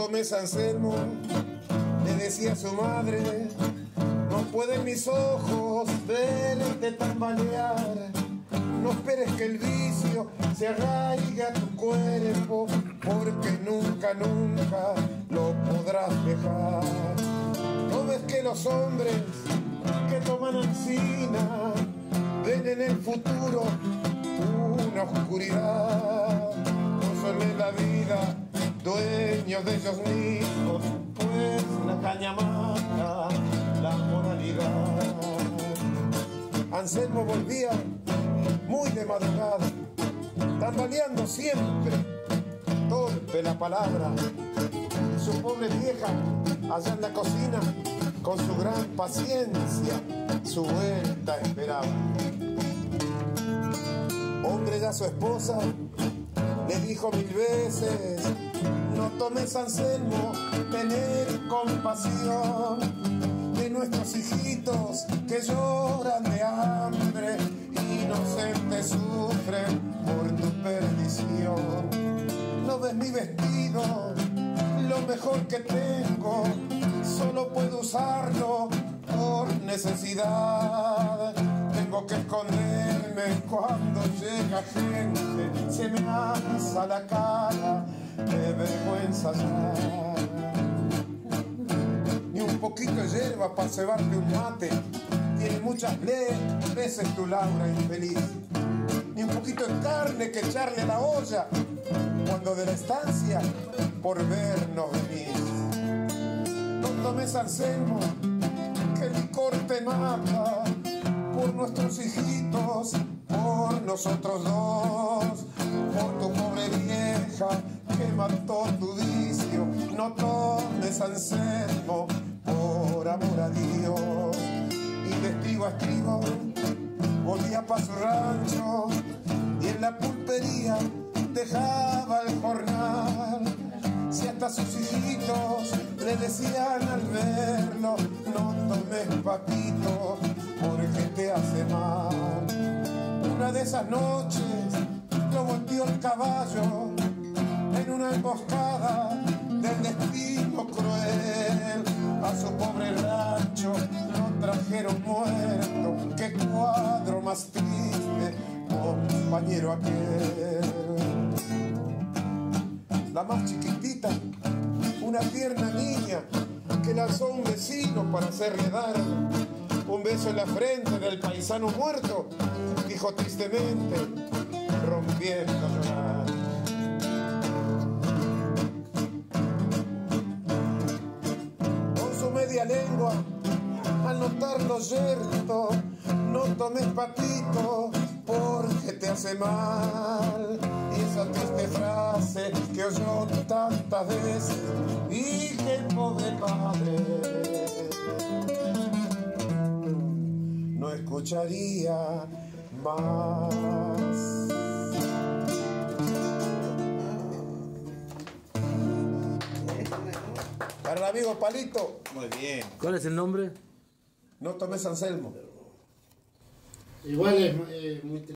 tomes, Anselmo, le decía a su madre, no pueden mis ojos verte tambalear. No esperes que el vicio se arraigue a tu cuerpo, porque nunca, nunca lo podrás dejar. ¿No ves que los hombres que toman encina ven en el futuro una oscuridad? No son en la vida dueños de ellos mismos, pues la caña mata la moralidad. Anselmo volvía muy de madrugada, tambaleando siempre, torpe la palabra. Su pobre vieja, allá en la cocina, con su gran paciencia, su vuelta esperaba. Hombre, ya su esposa le dijo 1000 veces, no tomes, Anselmo, tener compasión de nuestros hijitos que lloran de hambre, inocentes sufren por tu perdición. ¿No ves mi vestido, lo mejor que tengo? Solo puedo usarlo por necesidad. Tengo que esconderme cuando llega gente, se me alza la cara de vergüenza ya. Ni un poquito de hierba para cebarte un mate, tiene muchas veces tu Laura infeliz. Ni un poquito de carne que echarle a la olla, cuando de la estancia por vernos venís. No tomes, Anselmo, que el licor te mata, por nuestros hijitos, por nosotros dos, por tu pobre vieja que mató tu vicio. No tomes, Anselmo, por amor a Dios. Y de estribo a estribo volvía pa' su rancho, y en la pulpería dejaba el jornal. Si hasta sus hijitos le decían al verlo, no tomes, papito, porque te hace mal. Una de esas noches lo volteó el caballo en una emboscada del destino cruel. A su pobre rancho lo trajeron muerto. Qué cuadro más triste, compañero aquel. La más chiquitita, una tierna niña que lanzó un vecino para hacerle dar un beso en la frente del paisano muerto, dijo tristemente, rompiendo a llorar. Con su media lengua, al notarlo yerto, no tomes, papito, porque te hace mal. Y esa triste frase que oyó tantas veces, y que el pobre padre no escucharía más. Para el amigo Palito. Muy bien. ¿Cuál es el nombre? No tomes, Anselmo. Igual es muy